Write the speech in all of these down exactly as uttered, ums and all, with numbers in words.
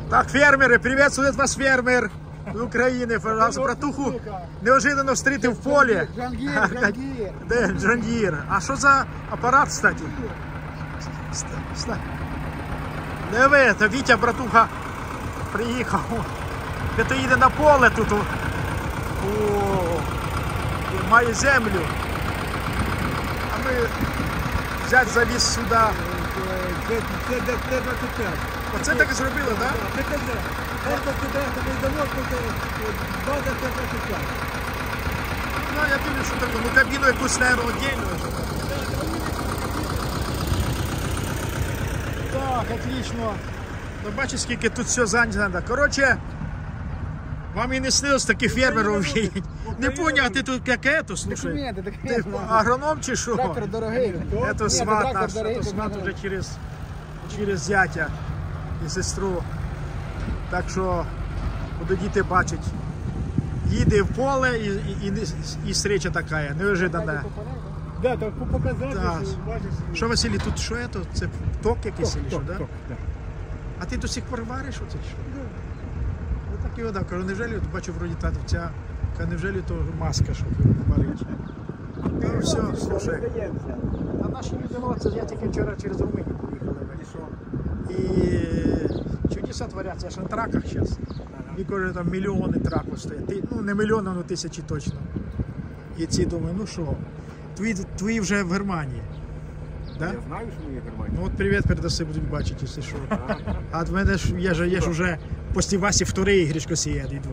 Так, фермеры, приветствует вас фермер Украины. Пожалуйста, братуху неожиданно встретил в поле. Джангир, Джангир. Да, Джангир. А что за аппарат, кстати? Диви, это Вітя, братуха, приїхав. Де-то їде на поле тут. О, і має землю. А ми взять заліз сюди. Це двадцять п'ять. Оце так і зробили, так? Це те. Це сюди, тобі замок, база це двадцять п'ять. Ну, я думаю, що так, ну кабіну якусь, наверное, отдельно. Так, отлично. Ну, бачиш, скільки тут все зайнято. Короче, вам і не снилось таких фермерів увидеть. Не понял, а ти тут як это, слушай? Документи, Ти документи. агроном чи що? Трактор дорогий. Это Ні, сват трактор наш, дорогий, это то сват надо. уже через, через зятя і сестру. Так що буду діти бачать. Їде в поле і, і, і, і встреча така, неожиданна. Да, так показати, Так. що бачиш. Що, Василій, тут що це? Це ток якийсь, чи що, Ток, да? ток, да. А ти до сих пор вариш оце чи що? Ну так і вода. Кажу, невжелі, от бачу, вроді та ця, кажу, невжелі то маска, щоб варити. Ну все, слушай. А наші люди молодці, я тільки вчора через Румунію поїхали. І чудеса творяться, я ж на траках зараз. І каже, там мільйони траків стоять. Ти- Ну не мільйони, але тисячі точно. І ці думаю, ну що, твої, твої вже в Германії. Да? Я знаю, що ми є в Германії. Ну от привіт передаси, будуть бачити, якщо що. А в мене ж є ж, є ж уже після Васі вторий грішкосіяд йду.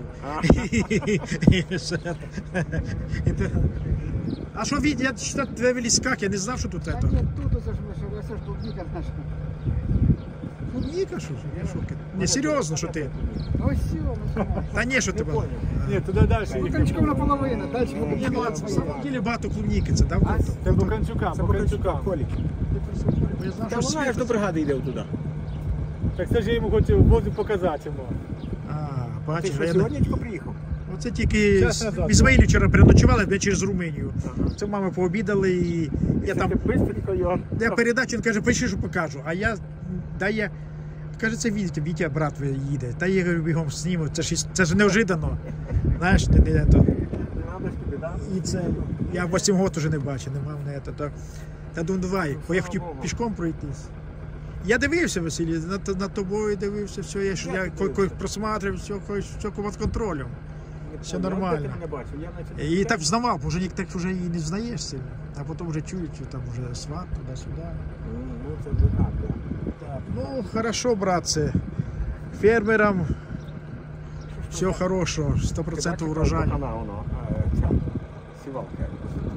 А що від, я що тебе виліз як, я не знав, що тут це. Та ні, тут оце ж ми, що це ж клубніка наша. Клубніка, що ж? Я в шокі. Не, серйозно, що ти? Ось все, ми знаємо. Та ні, що тебе? Ні, туди далі. Ну, кончиком наполовину, далі ми Ні, ну, будемо. на самом деле багато клубніки, це да? А, Це Буканчука, Буканчука. Я знав, Та що вона ж світ. до бригади йде туди. Так це ж я йому хотів возу показати йому. А, Ти бачиш, що, а я сьогодні не... тільки приїхав? Оце тільки Час назад. в Ізмаїлі вчора переночували, а через Румунію. Це мами пообідали і я там... Бистренько його. Я передачу, він каже, пиши, що покажу. А я дає, каже, це Вітя, Вітя, брат їде. Та я говорю, бігом зніму, це ж, це ж неожиданно. Знаєш, не, не, то. І це, я вісім років вже не бачив, не мав на це. То, та думаю, давай, бо я хотів пішком пройтись. Я дивився, Василій, над, над тобою дивився, все, я, ж- я ко- ко- просматрив, все, ко- все під контролем. Все нормально. І так взнавав, бо вже ніяк так вже і не взнаєш сильно. А потім вже чують, що там вже сват, туди-сюди. Ну, це вже так, так. Так, ну, хорошо, братцы. Фермерам все хорошо, сто процентов урожай. Вона, воно, ця сівалка.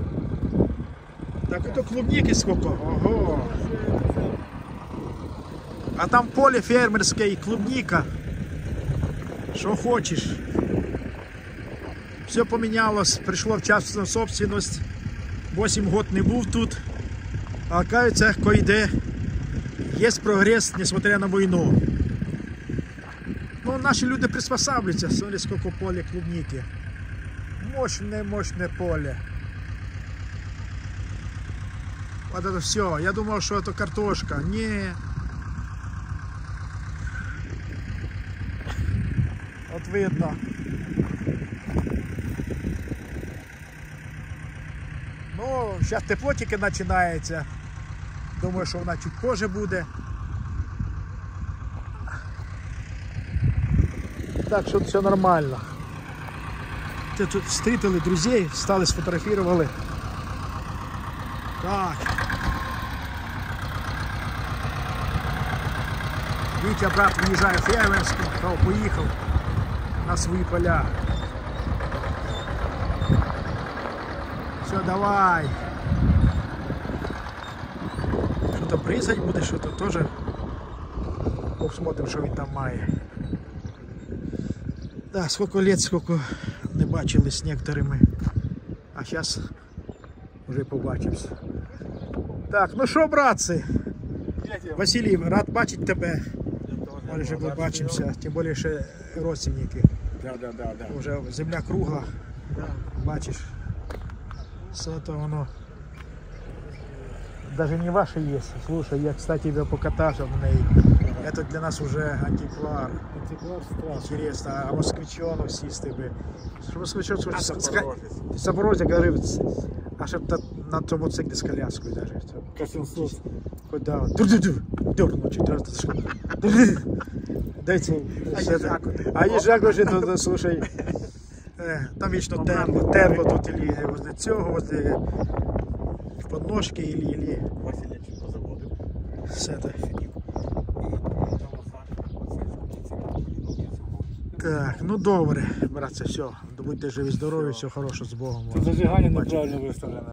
Так, это клубники сколько? Ого. А там поле фермерское и клубника. Что хочешь. Все поменялось, пришло в частную собственность. восемь год не був тут. А оказывается, кое-де есть прогресс, несмотря на войну. Ну, наши люди приспосабливаются. Смотри, сколько поле клубники. Мощное, мощное поле. Вот это все. Я думал, что это картошка. Не. Вот видно. Ну, сейчас тепло тільки починається. Думаю, що вона чуть позже буде. Так що все нормально. Це тут встретили друзей, стали, сфотографували. Так. Вітя, брат, виїжджає в Фермерську, поїхав на свої поля. Все, давай. Що-то бризать буде, що-то теж. Посмотрим, що він там має. Да, сколько лет, сколько не бачились з некоторими. А зараз вже побачимось. Так, ну що, братці? Василій, рад бачити тебе. Може, ще побачимося, тим більше ще родственники. Да, да, да, да. Уже земля кругла. Бачиш. Все это воно. Даже не ваше есть. Слушай, я, кстати, тебя покатался в ней. Это для нас уже антиквар. Антиквар страшно. Интересно, а москвичону сісти би. Що москвичон А хоче Запорожець. Запорожця, говорив, а щоб та, на цьому циклі з коляскою навіть. Касінсот. Хоть да, dur-dur-dur, дернуть, dur-dur. Дайте. А їжак от. А їжак уже, то, то, слушай, е, там вічно тепло, тепло тут или возле цього, возле подножки, или, или Васильович позаводив. все це. Сидів. І там Так, ну добре, братці, все. Будьте живі, здорові, все хорошо з Богом. Це зажигання неправильно виставлене.